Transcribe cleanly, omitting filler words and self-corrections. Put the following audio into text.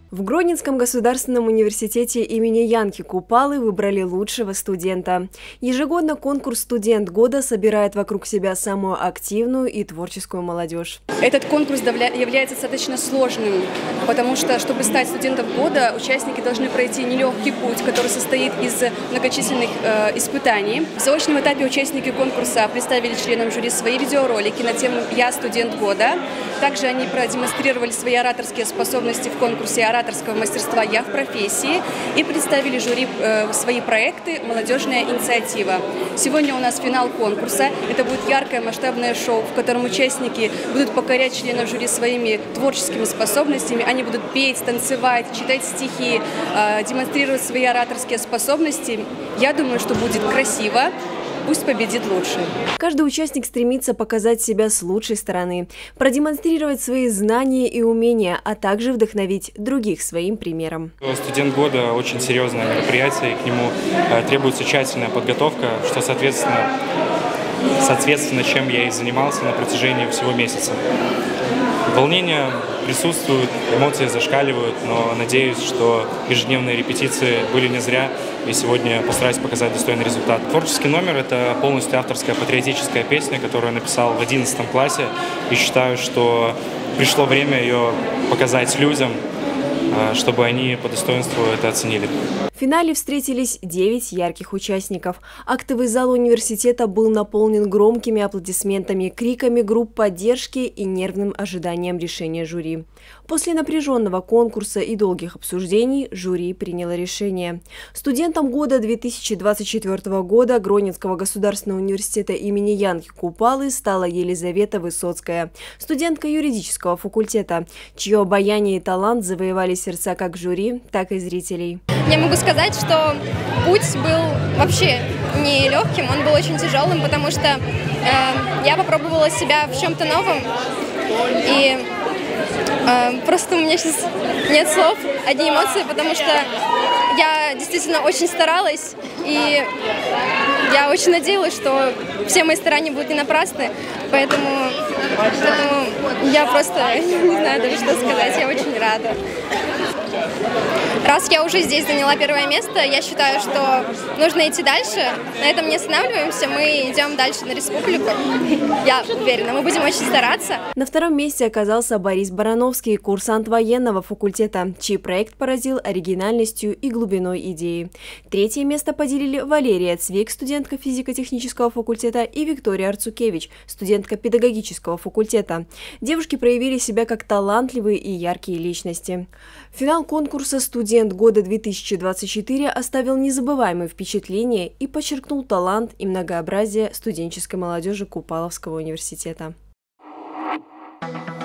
В Гродненском государственном университете имени Янки Купалы выбрали лучшего студента. Ежегодно конкурс «Студент года» собирает вокруг себя самую активную и творческую молодежь. Этот конкурс является достаточно сложным, потому что, чтобы стать студентом года, участники должны пройти нелегкий путь, который состоит из многочисленных испытаний. В заочном этапе участники конкурса представили членам жюри свои видеоролики на тему «Я студент года». Также они продемонстрировали свои ораторские способности в конкурсе ораторского мастерства «Я в профессии» и представили жюри свои проекты «Молодежная инициатива». Сегодня у нас финал конкурса. Это будет яркое масштабное шоу, в котором участники будут покорять членов жюри своими творческими способностями. Они будут петь, танцевать, читать стихи, демонстрировать свои ораторские способности. Я думаю, что будет красиво. Пусть победит лучший. Каждый участник стремится показать себя с лучшей стороны, продемонстрировать свои знания и умения, а также вдохновить других своим примером. Студент года – очень серьезное мероприятие, и к нему требуется тщательная подготовка, что соответственно, чем я и занимался на протяжении всего месяца. Волнение присутствует, эмоции зашкаливают, но надеюсь, что ежедневные репетиции были не зря, и сегодня постараюсь показать достойный результат. Творческий номер – это полностью авторская патриотическая песня, которую я написал в 11 классе, и считаю, что пришло время ее показать людям, чтобы они по достоинству это оценили. В финале встретились 9 ярких участников. Актовый зал университета был наполнен громкими аплодисментами, криками групп поддержки и нервным ожиданием решения жюри. После напряженного конкурса и долгих обсуждений жюри приняло решение. Студентом года 2024 года Гродненского государственного университета имени Янки Купалы стала Елизавета Высоцкая, студентка юридического факультета, чье обаяние и талант завоевали сердца как жюри, так и зрителей. Я могу сказать, что путь был вообще не легким, он был очень тяжелым, потому что я попробовала себя в чем-то новом, и просто у меня сейчас нет слов, одни эмоции, потому что я действительно очень старалась, и я очень надеялась, что все мои старания будут не напрасны, поэтому я просто не знаю даже, что сказать, я очень рада. Раз я уже здесь заняла первое место, я считаю, что нужно идти дальше. На этом не останавливаемся, мы идем дальше на республику. Я уверена, мы будем очень стараться. На втором месте оказался Борис Барановский, курсант военного факультета, чей проект поразил оригинальностью и глубиной идеи. Третье место поделили Валерия Цвик, студентка физико-технического факультета, и Виктория Арцукевич, студентка педагогического факультета. Девушки проявили себя как талантливые и яркие личности. Финал конкурса «Студент года 2024» оставил незабываемые впечатления и подчеркнул талант и многообразие студенческой молодежи Купаловского университета.